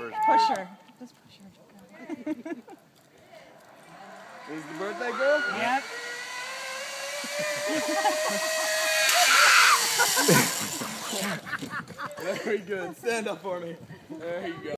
first. Push her. Just push her. Is the birthday girl? Yep. Very good. Stand up for me. There you go.